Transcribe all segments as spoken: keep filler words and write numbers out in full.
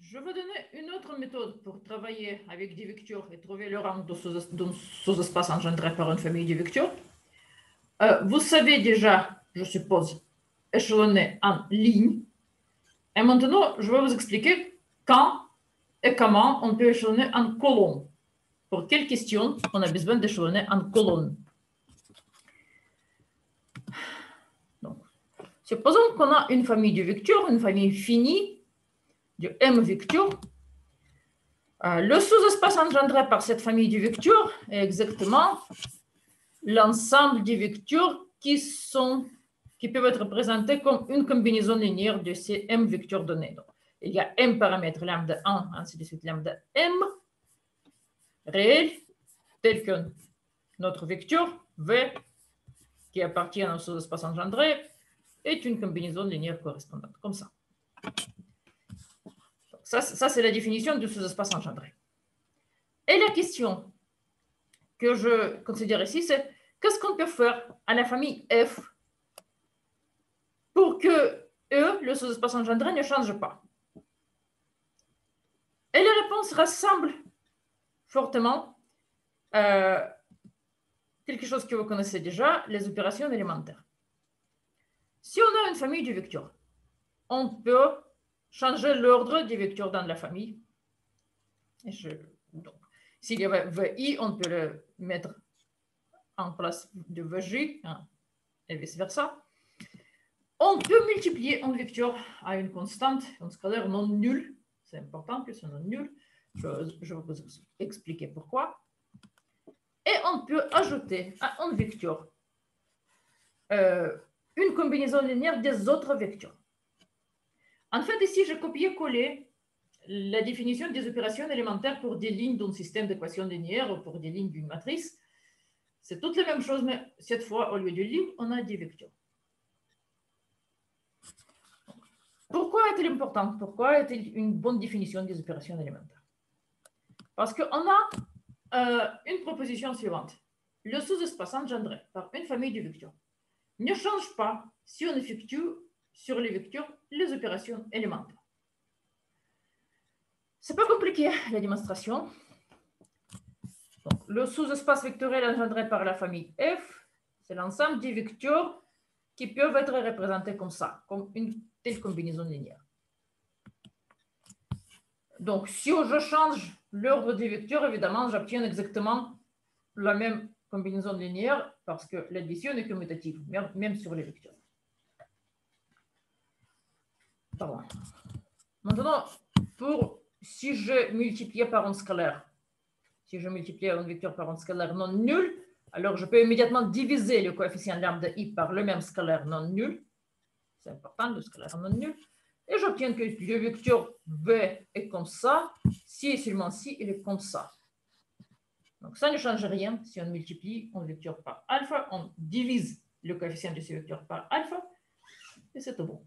Je vais donner une autre méthode pour travailler avec des vecteurs et trouver le rang d'un sous-espace engendré par une famille de vecteurs. Euh, vous savez déjà, je suppose, échelonner en ligne. Et maintenant, je vais vous expliquer quand et comment on peut échelonner en colonne. Pour quelle question on a besoin d'échelonner en colonne. Donc, supposons qu'on a une famille de vecteurs, une famille finie de M vecteurs. Euh, le sous-espace engendré par cette famille de vecteurs est exactement l'ensemble des vecteurs qui, sont, qui peuvent être représentés comme une combinaison linéaire de ces M vecteurs donnés. Donc, il y a M paramètres lambda un, ainsi de suite, lambda M, réel, tel que notre vecteur V, qui appartient au sous-espace engendré, est une combinaison linéaire correspondante, comme ça. Donc, ça, ça c'est la définition du sous-espace engendré. Et la question que je considère ici, c'est qu'est-ce qu'on peut faire à la famille F pour que E, le sous-espace engendré, ne change pas? Et les réponses ressemblent fortement à quelque chose que vous connaissez déjà, les opérations élémentaires. Si on a une famille de vecteurs, on peut changer l'ordre des vecteurs dans la famille. Et je, donc, s'il y avait V I, on peut le mettre en place de V J, hein, et vice-versa. On peut multiplier un vecteur à une constante, un scalaire non nul. C'est important que ce soit non nul. Je, je vais vous expliquer pourquoi. Et on peut ajouter à un vecteur euh, une combinaison linéaire des autres vecteurs. En fait, ici, j'ai copié-collé la définition des opérations élémentaires pour des lignes d'un système d'équations linéaires ou pour des lignes d'une matrice. C'est toute la même chose, mais cette fois, au lieu de lignes, on a des vecteurs. Pourquoi est-il important? Pourquoi est-il une bonne définition des opérations élémentaires? Parce qu'on a euh, une proposition suivante. Le sous-espace engendré par une famille de vecteurs ne change pas si on effectue sur les vecteurs les opérations élémentaires. C'est pas compliqué, la démonstration. Donc, le sous-espace vectoriel engendré par la famille F, c'est l'ensemble des vecteurs qui peuvent être représentés comme ça, comme une telle combinaison linéaire. Donc, si je change l'ordre des vecteurs, évidemment, j'obtiens exactement la même combinaison linéaire parce que l'addition est commutative, même sur les vecteurs. Pardon. Maintenant, pour, si je multiplie par un scalaire, si je multiplie un vecteur par un scalaire non nul, alors je peux immédiatement diviser le coefficient lambda i par le même scalaire non nul. C'est important, le scalaire non nul. Et j'obtiens que le vecteur V est comme ça, si et seulement si il est comme ça. Donc ça ne change rien si on multiplie un vecteur par alpha, on divise le coefficient de ce vecteur par alpha, et c'est tout bon.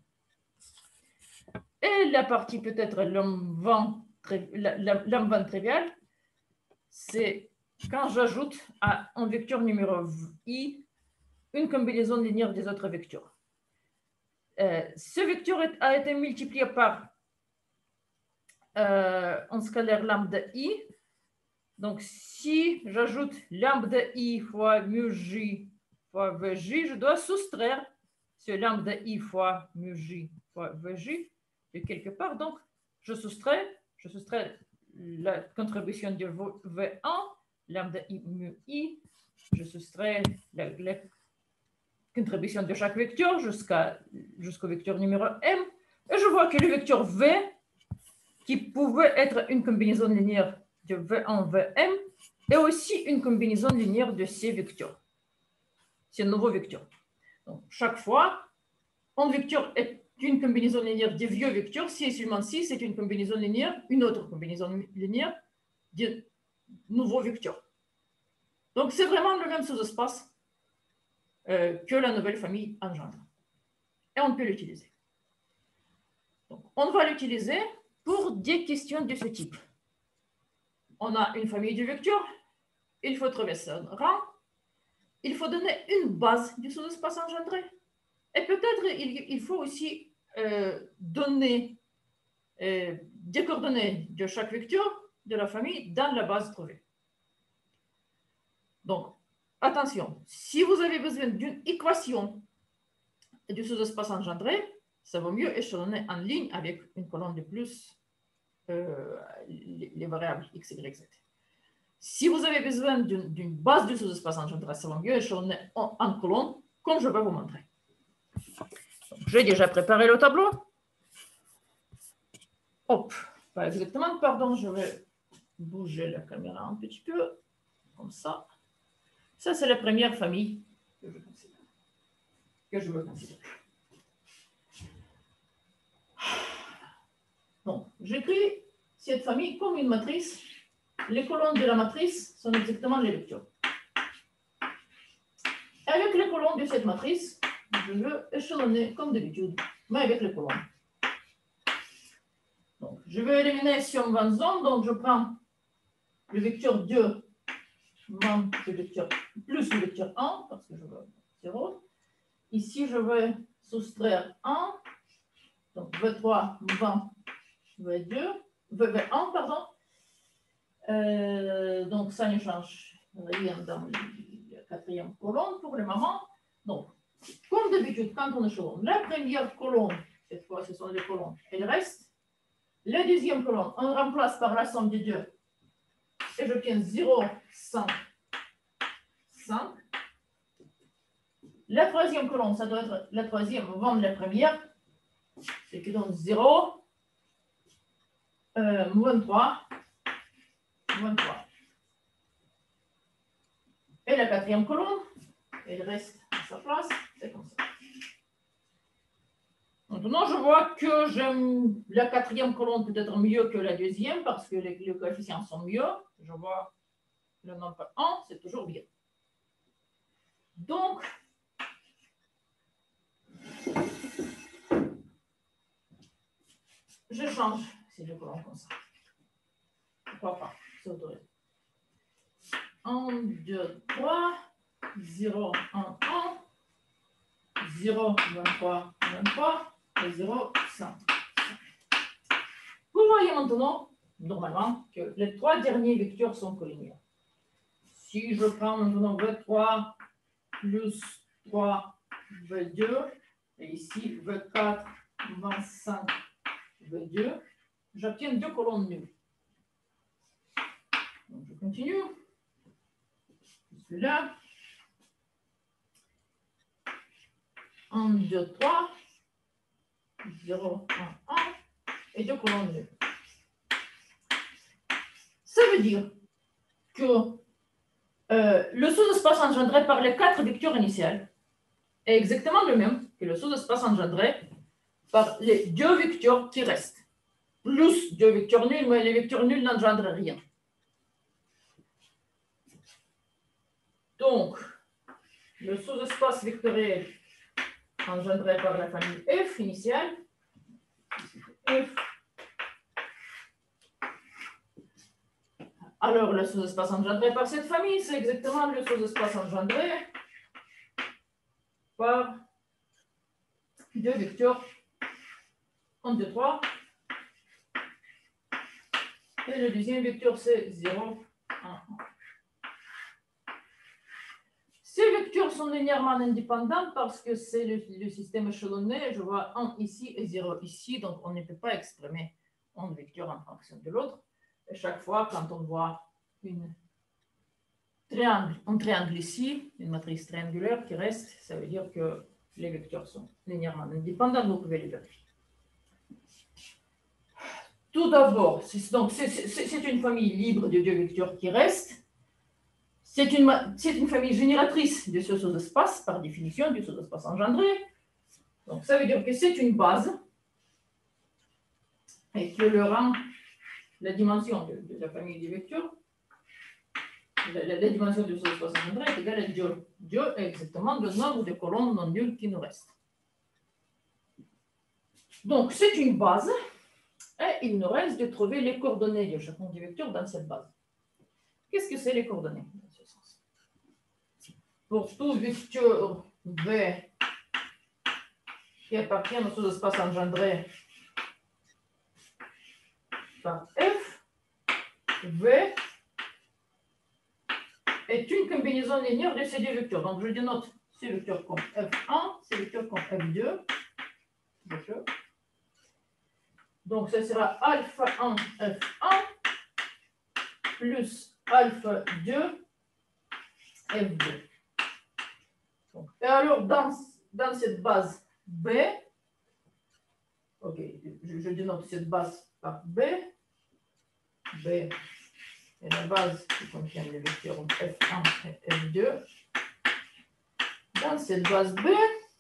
Et la partie peut-être l'homme trivial, c'est quand j'ajoute à un vecteur numéro i une combinaison linéaire des autres vecteurs. Euh, ce vecteur a été multiplié par euh, un scalaire lambda i. Donc, si j'ajoute lambda i fois mu j fois vj, je dois soustraire ce lambda i fois mu j fois vj de quelque part. Donc, je soustrais, je soustrais la contribution de v un, lambda i mu i, je soustrais la, la contribution de chaque vecteur jusqu'à, jusqu'au vecteur numéro m, et je vois que le vecteur v, qui pouvait être une combinaison linéaire de v un, vm, est aussi une combinaison linéaire de ces vecteurs, ces nouveaux vecteurs. Donc, chaque fois, un vecteur est une combinaison linéaire des vieux vecteurs, si et seulement si c'est une combinaison linéaire, une autre combinaison linéaire de nouveaux vecteurs. Donc, c'est vraiment le même sous-espace euh, que la nouvelle famille engendre. Et on peut l'utiliser. Donc, on va l'utiliser pour des questions de ce type. On a une famille de vecteurs, il faut trouver son rang, il faut donner une base du sous-espace engendré. Et peut-être il, il faut aussi euh, donner euh, des coordonnées de chaque vecteur de la famille dans la base trouvée. Donc, attention, si vous avez besoin d'une équation du sous-espace engendré, ça vaut mieux échelonner en ligne avec une colonne de plus euh, les, les variables x, y, z. Si vous avez besoin d'une base du sous-espace engendré, ça vaut mieux échelonner en, en colonne, comme je vais vous montrer. J'ai déjà préparé le tableau. Hop, pas exactement, pardon, je vais bouger la caméra un petit peu, comme ça. Ça, c'est la première famille que je considère, que je veux considérer. Donc, j'écris cette famille comme une matrice. Les colonnes de la matrice sont exactement les vecteurs. Avec les colonnes de cette matrice, je veux échelonner comme d'habitude, mais avec les colonnes. Donc, je vais éliminer Sion Van Zon, donc je prends le vecteur deux moins le vecteur, plus le vecteur un, parce que je veux zéro. Ici, je vais soustraire un, donc V trois, vingt, V deux, V un, pardon. Euh, donc, ça ne change rien dans la quatrième colonne pour le moment. Donc, comme d'habitude, quand on échelonne, la première colonne, cette fois, ce sont les colonnes, elle reste. La deuxième colonne, on remplace par la somme des deux. Et j'obtiens zéro, cinq, cinq. La troisième colonne, ça doit être la troisième avant la première. Ce qui donne zéro, euh, vingt-trois, vingt-trois. Et la quatrième colonne, elle reste à sa place, c'est comme ça. Maintenant, je vois que j'aime la quatrième colonne peut-être mieux que la deuxième parce que les, les coefficients sont mieux. Je vois le nombre un, c'est toujours bien. Donc, je change ces deux colonnes comme ça. Pourquoi pas? C'est autorisé. un, deux, trois, zéro, un, un, zéro, vingt-trois, vingt-trois et zéro, cinq. Vous voyez maintenant, normalement, que les trois derniers vecteurs sont collinéaires. Si je prends maintenant V trois plus trois, V deux, et ici V quatre, vingt-cinq, V deux, j'obtiens deux colonnes nulles. Donc je continue. Celui-là. un, deux, trois, zéro, un, un, et deux colonnes nulles. Ça veut dire que euh, le sous-espace engendré par les quatre vecteurs initiales est exactement le même que le sous-espace engendré par les deux vecteurs qui restent, plus deux vecteurs nuls, mais les vecteurs nuls n'engendrent rien. Donc, le sous-espace vectoriel engendré par la famille F initiale, F. Alors, le sous-espace engendré par cette famille, c'est exactement le sous-espace engendré par deux vecteurs un, deux, trois. Et le deuxième vecteur, c'est zéro, un, un. Ces vecteurs sont linéairement indépendants parce que c'est le, le système échelonné. Je vois un ici et zéro ici, donc on ne peut pas exprimer un vecteur en fonction de l'autre. Et chaque fois, quand on voit une triangle, un triangle ici, une matrice triangulaire qui reste, ça veut dire que les vecteurs sont linéairement indépendants, vous pouvez les vérifier. Tout d'abord, c'est une famille libre de deux vecteurs qui restent. C'est une, une famille génératrice de ce sous-espace, par définition, du sous-espace engendré. Donc, ça veut dire que c'est une base et que le rang, la dimension de, de la famille des vecteurs, la, la, la dimension du sous-espace engendré est égale à deux. deux est exactement le nombre de colonnes non nulles qui nous restent. Donc, c'est une base et il nous reste de trouver les coordonnées de chacun des vecteurs dans cette base. Qu'est-ce que c'est les coordonnées dans ce sens? Pour tout vecteur V qui appartient au sous-espace engendré par F, V est une combinaison linéaire de ces deux vecteurs. Donc, je dénote ces vecteurs comme F un, ces vecteurs comme F deux. Donc, ça sera alpha un F un plus alpha deux F deux. Donc, et alors, dans, dans cette base B, ok, je, je dénote cette base par B. B est la base qui contient les vecteurs F un et F deux. Dans cette base B,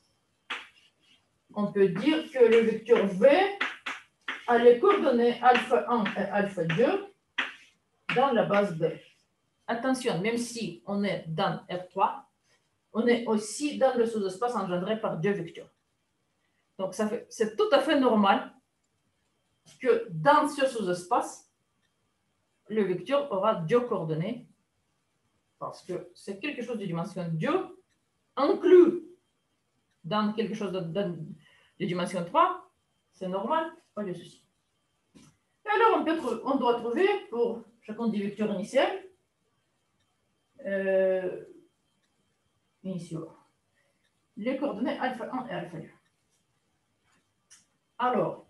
on peut dire que le vecteur V a les coordonnées alpha un et alpha deux dans la base B. Attention, même si on est dans R trois, on est aussi dans le sous-espace engendré par deux vecteurs. Donc, c'est tout à fait normal que dans ce sous-espace, le vecteur aura deux coordonnées parce que c'est quelque chose de dimension deux inclus dans quelque chose de, de, de dimension trois. C'est normal, pas de souci. Et alors, on, peut, on doit trouver pour chacun des vecteurs initiaux euh, initiaux les coordonnées alpha un et alpha deux. Alors,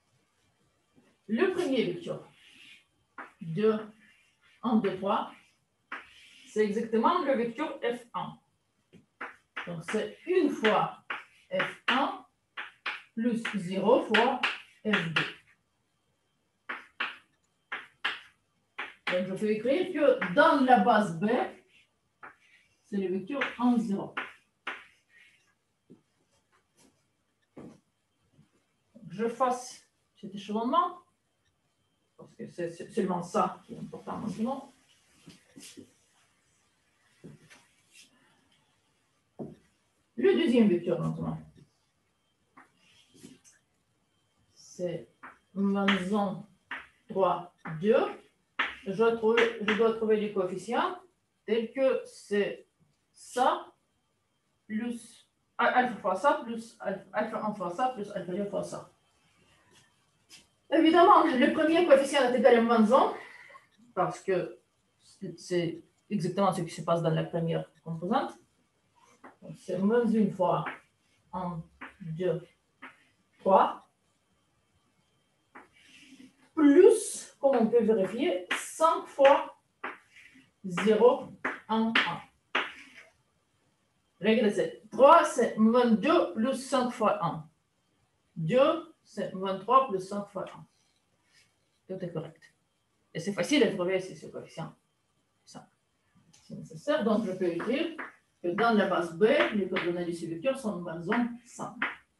le premier vecteur, deux, un, deux, trois, c'est exactement le vecteur F un. Donc, c'est une fois F un plus zéro fois F deux. Donc, je peux écrire que dans la base B, c'est le vecteur un, zéro. Je fasse cet échelonnement, parce que c'est seulement ça qui est important maintenant. Le deuxième vecteur maintenant, c'est moins un, trois, deux. Je dois trouver, je dois trouver les coefficients tels que c'est ça plus alpha fois ça plus alpha un fois ça plus alpha deux fois ça. Évidemment, le premier coefficient est égal à moins un parce que c'est exactement ce qui se passe dans la première composante. C'est moins une fois un, deux, trois. Plus, comme on peut vérifier, cinq fois zéro, un, un. Regardez, trois, c'est moins deux plus cinq fois un. deux, c'est moins trois plus cinq fois un. Tout est correct. Et c'est facile de trouver si ce coefficient cinq. C'est nécessaire, donc je peux écrire que dans la base B, les coordonnées de ce vecteur sont moins un, cinq.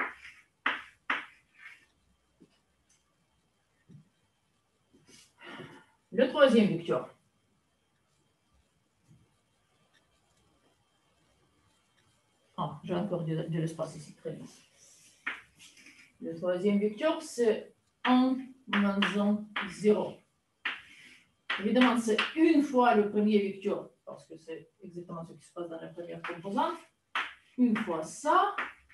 Le troisième vecteur. Ah, j'ai encore de, de l'espace ici, très bien. Le troisième vecteur, c'est un moins un, zéro. Évidemment, c'est une fois le premier vecteur, parce que c'est exactement ce qui se passe dans la première composante. Une fois ça,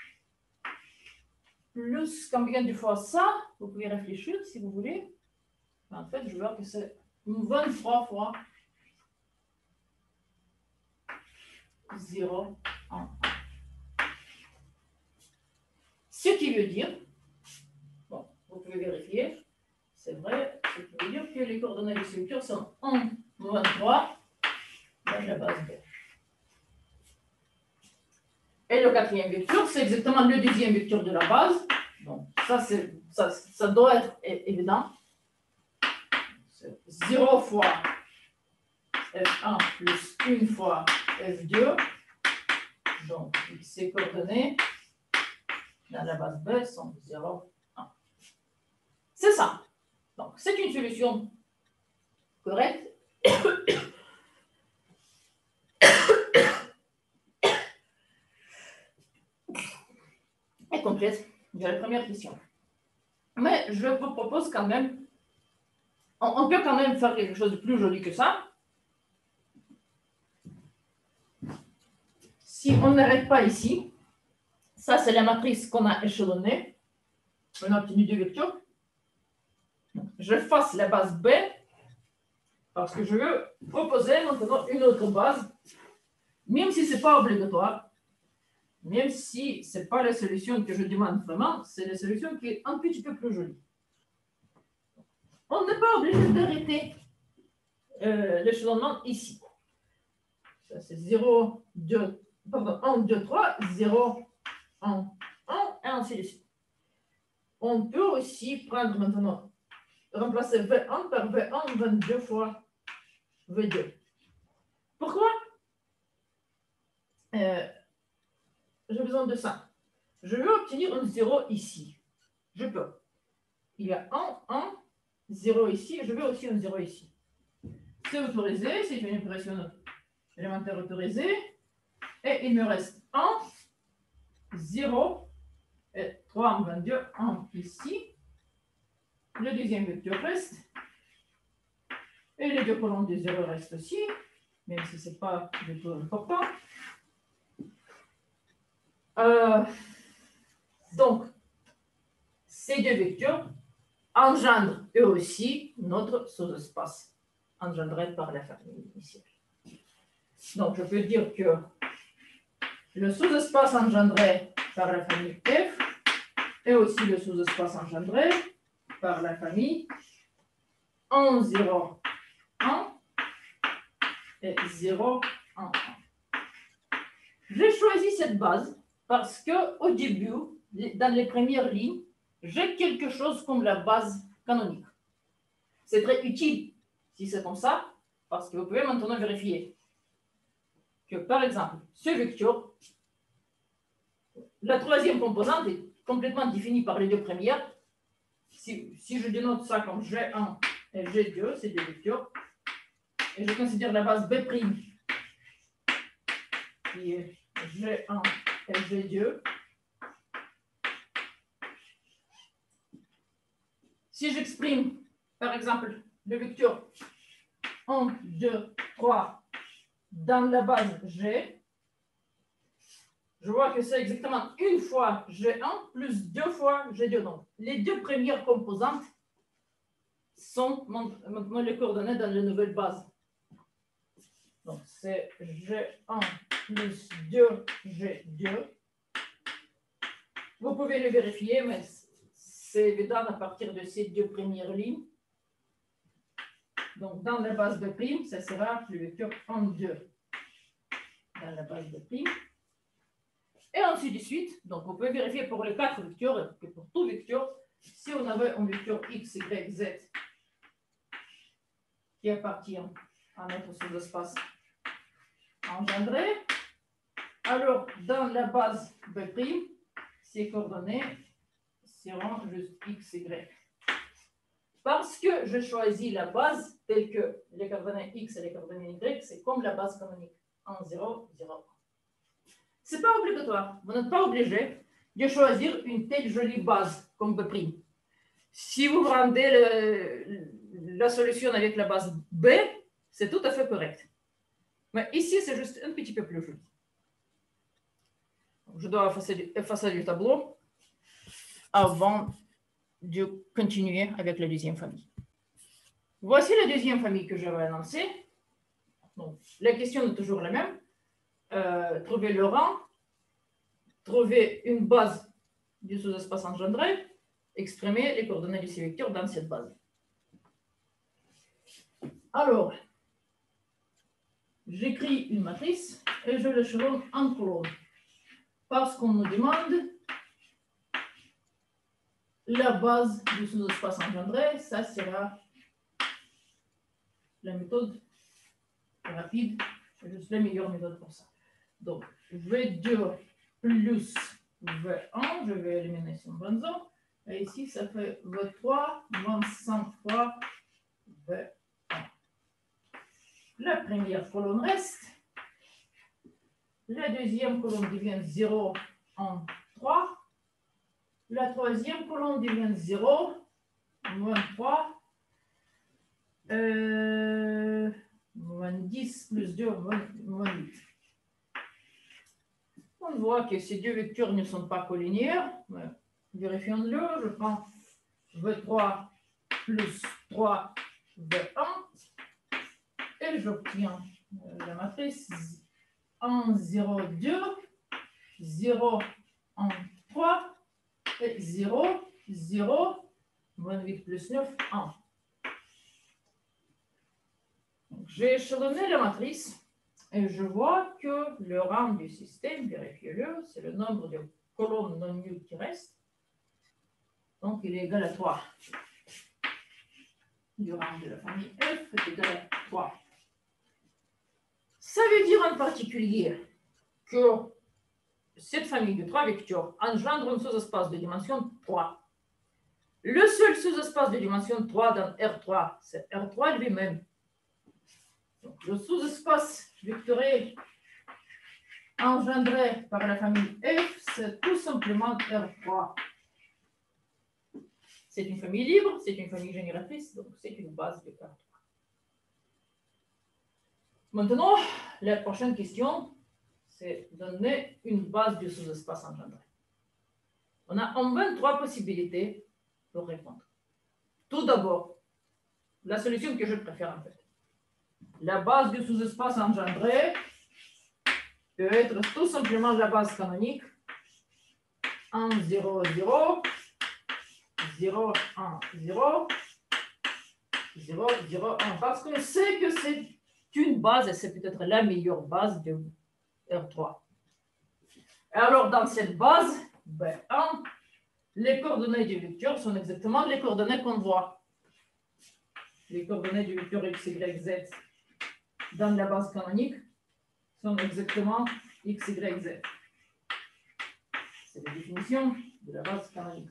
plus combien de fois ça, vous pouvez réfléchir si vous voulez. En fait, je vois que c'est vingt-trois fois zéro, un, un. Ce qui veut dire, bon, vous pouvez vérifier, c'est vrai, ce qui veut dire que les coordonnées de ce vecteur sont un, moins trois dans la base B. Et le quatrième vecteur, c'est exactement le deuxième vecteur de la base. Donc, ça, ça, ça doit être évident. C'est zéro fois F un plus une fois F deux. Donc, ces coordonnées dans la base B sont zéro, un. C'est ça. Donc, c'est une solution correcte. Et complète de la première question. Mais je vous propose quand même, on, on peut quand même faire quelque chose de plus joli que ça. Si on n'arrête pas ici, ça c'est la matrice qu'on a échelonnée. On a obtenu deux vecteurs. j'efface la base B parce que je veux proposer maintenant une autre base, même si ce n'est pas obligatoire, même si ce n'est pas la solution que je demande vraiment, c'est la solution qui est un petit peu plus jolie. On n'est pas obligé d'arrêter euh, l'échelonnement ici. Ça, c'est zéro, deux, pardon, un, deux, trois, zéro, un, un, et ainsi de suite. On peut aussi prendre maintenant, remplacer V un par V un vingt-deux fois V deux. Pourquoi euh, j'ai besoin de ça? Je veux obtenir un zéro ici. Je peux. Il y a un, un, zéro ici, et je veux aussi un zéro ici. C'est autorisé, c'est une opération élémentaire autorisée. Et il me reste un, zéro, et trois, vingt-deux, un ici. Le deuxième vecteur reste. Et les deux colonnes de zéro restent aussi, même si ce n'est pas du tout important. Euh, donc, ces deux vecteurs engendrent eux aussi notre sous-espace engendré par la famille initiale. Donc, je peux dire que le sous-espace engendré par la famille F est aussi le sous-espace engendré par la famille un, zéro, un et zéro, un, un. J'ai choisi cette base parce qu'au début, dans les premières lignes, j'ai quelque chose comme la base canonique. C'est très utile si c'est comme ça, parce que vous pouvez maintenant vérifier que, par exemple, ce vecteur, la troisième composante est complètement définie par les deux premières. Si, si je dénote ça comme G un et G deux, c'est des vecteurs, et je considère la base B' qui est G un et G deux. Si j'exprime, par exemple, le vecteur un, deux, trois dans la base G, je vois que c'est exactement une fois G un plus deux fois G deux. Donc, les deux premières composantes sont maintenant les coordonnées dans la nouvelle base. Donc, c'est G un plus deux G deux. Vous pouvez le vérifier, mais c'est évident à partir de ces deux premières lignes. Donc, dans la base de prime, ça sera le vecteur un, deux dans la base de prime. Et ainsi de suite. Donc, vous pouvez vérifier pour les quatre vecteurs et pour tout vecteur, si on avait un vecteur x, y, z qui appartient à notre sous-espace engendré, alors dans la base B', ces coordonnées seront juste x, y. Parce que je choisis la base telle que les coordonnées x et les coordonnées y, c'est comme la base canonique un, zéro, zéro. Ce n'est pas obligatoire. Vous n'êtes pas obligé de choisir une telle jolie base comme B'. Si vous rendez le, la solution avec la base B, c'est tout à fait correct. Mais ici, c'est juste un petit peu plus joli. Je dois effacer, effacer le tableau avant de continuer avec la deuxième famille. Voici la deuxième famille que j'avais annoncée. Donc, la question est toujours la même. Euh, trouver le rang, trouver une base du sous-espace engendré, exprimer les coordonnées de ces vecteurs dans cette base. Alors, j'écris une matrice et je l'échelonne en colonne. Parce qu'on nous demande la base du sous-espace engendré, ça sera la méthode rapide, c'est juste la meilleure méthode pour ça. Donc, V deux plus V un, je vais éliminer son benzone. Et ici, ça fait V trois moins cinq fois V un. La première colonne reste. La deuxième colonne devient zéro, un, trois. La troisième colonne devient zéro, moins trois. Euh, moins dix plus deux, moins huit. On voit que ces deux vecteurs ne sont pas collinéaires. Vérifions-le. Je prends V trois plus trois V un. Et j'obtiens la matrice un, zéro, deux, zéro, un, trois et zéro, zéro, moins huit plus neuf, un. J'ai échelonné la matrice et je vois que le rang du système, vérifiez-le, c'est le nombre de colonnes non nulles qui restent. Donc, il est égal à trois. Du rang de la famille F est égal à trois. Ça veut dire en particulier que cette famille de trois vecteurs engendre un sous-espace de dimension trois. Le seul sous-espace de dimension trois dans R trois, c'est R trois lui-même. Donc, le sous-espace vectoriel engendré par la famille F, c'est tout simplement R trois. C'est une famille libre, c'est une famille génératrice, donc c'est une base de R trois. Maintenant, la prochaine question, c'est donner une base du sous-espace engendré. On a en vingt-trois possibilités pour répondre. Tout d'abord, la solution que je préfère en fait. La base du sous-espace engendré peut être tout simplement la base canonique un, zéro, zéro, zéro, un, zéro, zéro, zéro, un. Parce qu'on sait que c'est une base et c'est peut-être la meilleure base de R trois. Et alors, dans cette base, ben, un, les coordonnées du vecteur sont exactement les coordonnées qu'on voit. Les coordonnées du vecteur x, y, z dans la base canonique sont exactement x, y, z. C'est la définition de la base canonique.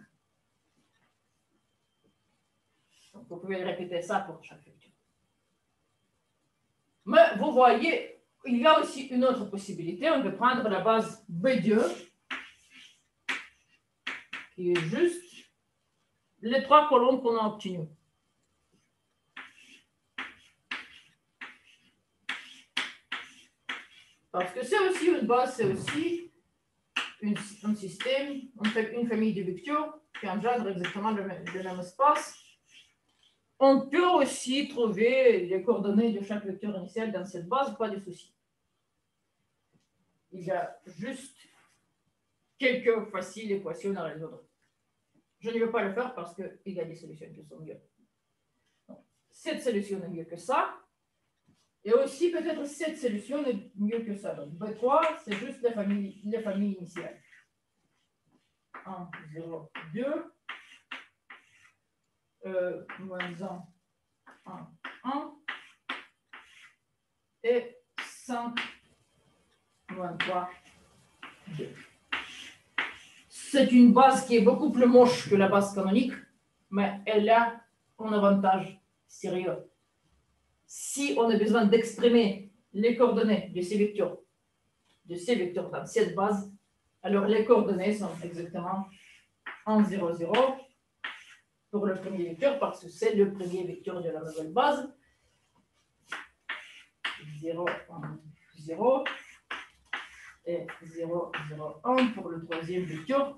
Donc, vous pouvez répéter ça pour chaque vecteur. Mais vous voyez, il y a aussi une autre possibilité. On peut prendre la base B deux, qui est juste les trois colonnes qu'on a obtenues. Parce que c'est aussi une base, c'est aussi une, un système, une famille de vecteurs qui engendre exactement le même, le même espace. On peut aussi trouver les coordonnées de chaque vecteur initial dans cette base, pas de souci. Il y a juste quelques faciles équations à résoudre. Je ne vais pas le faire parce qu'il y a des solutions qui sont mieux. Donc, cette solution est mieux que ça. Et aussi, peut-être, cette solution est mieux que ça. Donc, B trois, c'est juste la famille, la famille initiale. un, zéro, deux. Euh, moins un, un, un. Et cinq, moins trois, deux. C'est une base qui est beaucoup plus moche que la base canonique, mais elle a un avantage sérieux. Si on a besoin d'exprimer les coordonnées de ces vecteurs, de ces vecteurs dans cette base, alors les coordonnées sont exactement un, zéro, zéro pour le premier vecteur, parce que c'est le premier vecteur de la nouvelle base. zéro, un, zéro et zéro, zéro, un pour le troisième vecteur.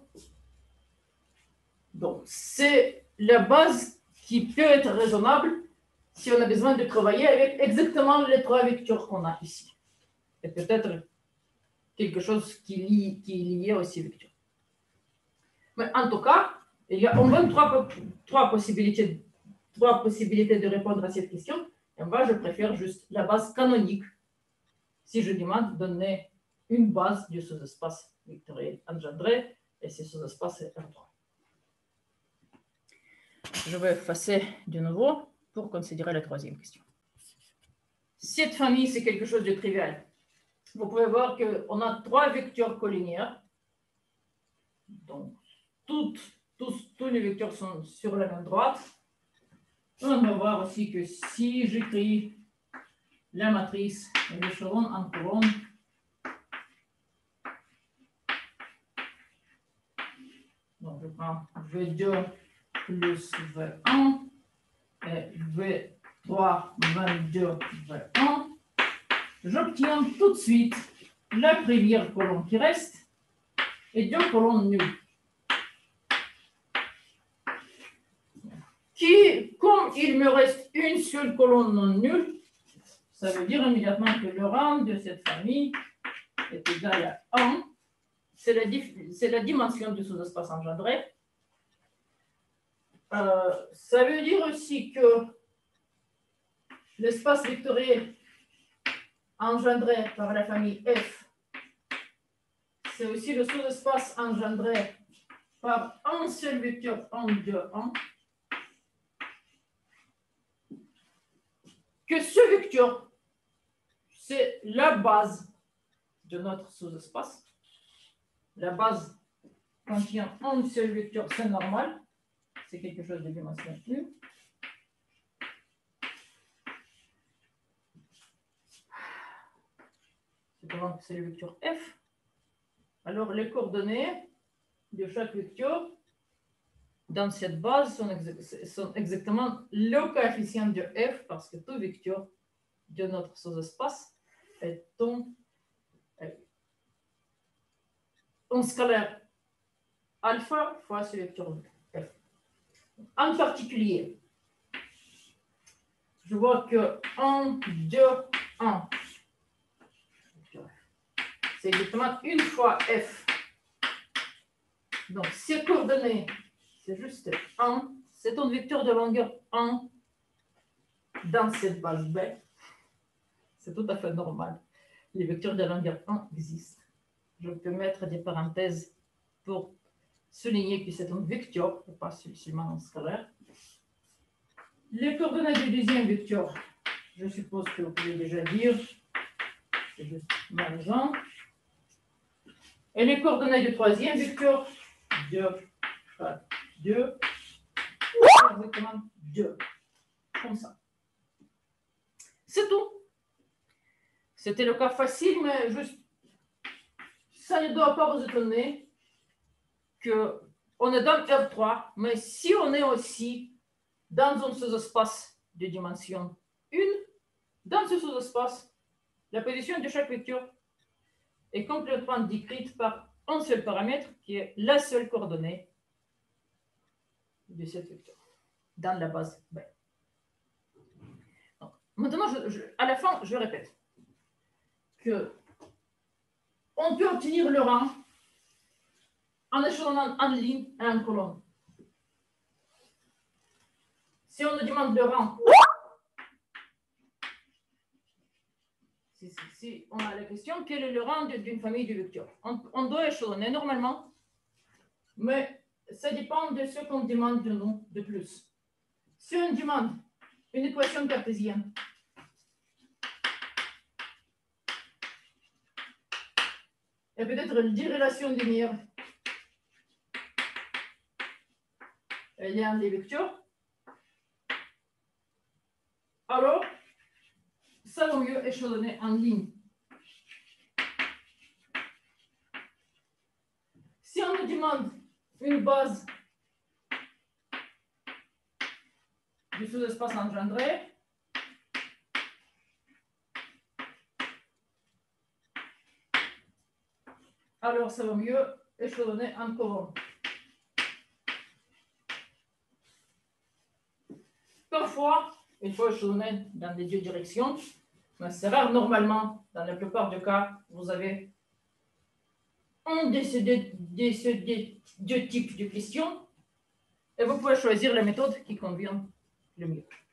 Donc, c'est la base qui peut être raisonnable si on a besoin de travailler avec exactement les trois vecteurs qu'on a ici. Et peut-être quelque chose qui, lie, qui est lié à ces vecteurs. Mais en tout cas, il y a au moins trois, trois, possibilités, trois possibilités de répondre à cette question. Et moi, je préfère juste la base canonique si je demande de donner une base du sous-espace vectoriel engendré, et ce sous-espace est R trois. Je vais effacer de nouveau pour considérer la troisième question. Cette famille, c'est quelque chose de trivial. Vous pouvez voir qu'on a trois vecteurs collinéaires. Donc, toutes, tous, tous les vecteurs sont sur la même droite. On va voir aussi que si j'écris la matrice et l'échelon en colonne, donc je prends V deux plus V un et V trois, vingt-deux, V un. J'obtiens tout de suite la première colonne qui reste et deux colonnes nulles. Qui, comme il me reste une seule colonne non nulle, ça veut dire immédiatement que le rang de cette famille est égal à un. C'est la, la dimension du sous-espace engendré. Euh, ça veut dire aussi que l'espace vectoriel engendré par la famille F, c'est aussi le sous-espace engendré par un seul vecteur un, deux, un. Que ce vecteur, c'est la base de notre sous-espace. La base contient un seul vecteur, c'est normal. C'est quelque chose de dimension une. C'est le vecteur F. Alors, les coordonnées de chaque vecteur dans cette base sont, ex sont exactement le coefficient de F, parce que tout vecteur de notre sous-espace est un, un scalaire alpha fois ce vecteur F. En particulier, je vois que un, deux, un, c'est exactement une fois F. Donc, ces coordonnées, c'est juste un. C'est un vecteur de longueur un dans cette base B. C'est tout à fait normal. Les vecteurs de longueur un existent. Je peux mettre des parenthèses pour souligner que c'est un vecteur, et pas seulement un scalaire. Les coordonnées du deuxième vecteur, je suppose que vous pouvez déjà dire, c'est juste margin. Et les coordonnées du troisième vecteur, deux, deux, exactement deux, comme ça. C'est tout. C'était le cas facile, mais juste, ça ne doit pas vous étonner qu'on est dans R trois, mais si on est aussi dans un sous-espace de dimension un, dans ce sous-espace, la position de chaque vecteur est complètement décrite par un seul paramètre qui est la seule coordonnée de cette vecteur dans la base B. Donc, maintenant, je, je, à la fin, je répète que on peut obtenir le rang en échelonnant en ligne et en colonne. Si on nous demande le rang, si, si, si on a la question, quel est le rang d'une famille de vecteurs? On, on doit échelonner normalement, mais ça dépend de ce qu'on demande de nous de plus. Si on demande une équation cartésienne, et peut-être dix relations linéaires, il y a un des vecteurs, alors ça vaut mieux échelonner en ligne. Si on nous demande une base du sous-espace engendré, alors ça vaut mieux échelonner en colonne. Parfois, il faut échelonner dans les deux directions, mais c'est rare. Normalement, dans la plupart des cas, vous avez un de ces deux, de ces deux, deux types de questions et vous pouvez choisir la méthode qui convient le mieux.